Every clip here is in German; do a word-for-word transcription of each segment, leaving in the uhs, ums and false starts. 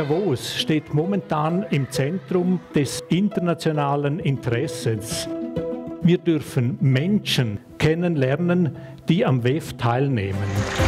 Davos steht momentan im Zentrum des internationalen Interesses. Wir dürfen Menschen kennenlernen, die am W E F teilnehmen.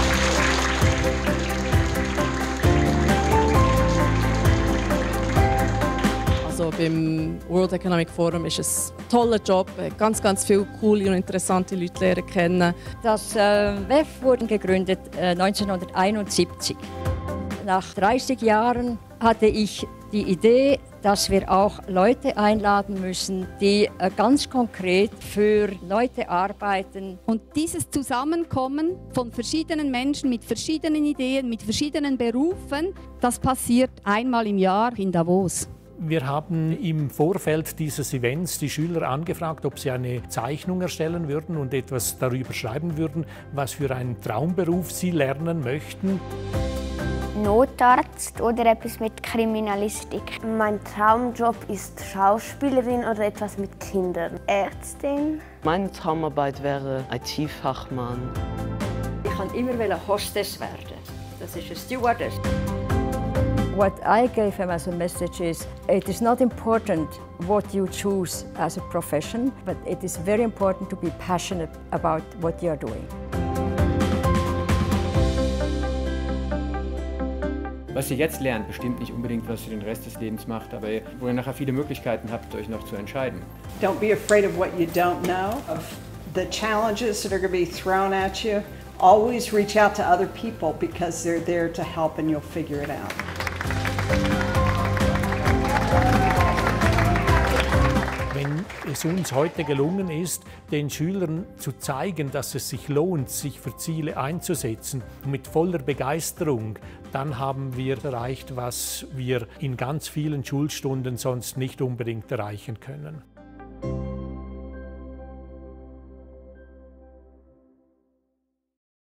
Also beim World Economic Forum ist es ein toller Job, ganz, ganz viele coole und interessante Leute lernen kennen. Das äh, W E F wurde gegründet äh, neunzehnhunderteinundsiebzig. Nach dreißig Jahren hatte ich die Idee, dass wir auch Leute einladen müssen, die äh, ganz konkret für Leute arbeiten. Und dieses Zusammenkommen von verschiedenen Menschen mit verschiedenen Ideen, mit verschiedenen Berufen, das passiert einmal im Jahr in Davos. Wir haben im Vorfeld dieses Events die Schüler angefragt, ob sie eine Zeichnung erstellen würden und etwas darüber schreiben würden, was für einen Traumberuf sie lernen möchten. Notarzt oder etwas mit Kriminalistik. Mein Traumjob ist Schauspielerin oder etwas mit Kindern. Ärztin. Meine Traumarbeit wäre I T-Fachmann. Ich kann immer Hostess werden. Das ist eine Stewardess. What I gave him as a message is, it is not important what you choose as a profession, but it is very important to be passionate about what you are doing. Was ihr jetzt lernt, bestimmt nicht unbedingt, was ihr den Rest des Lebens macht, aber wo ihr nachher viele Möglichkeiten habt, euch noch zu entscheiden. Don't be afraid of what you don't know, of the challenges that are going to be thrown at you. Always reach out to other people because they're there to help and you'll figure it out. Wenn es uns heute gelungen ist, den Schülern zu zeigen, dass es sich lohnt, sich für Ziele einzusetzen, mit voller Begeisterung, dann haben wir erreicht, was wir in ganz vielen Schulstunden sonst nicht unbedingt erreichen können.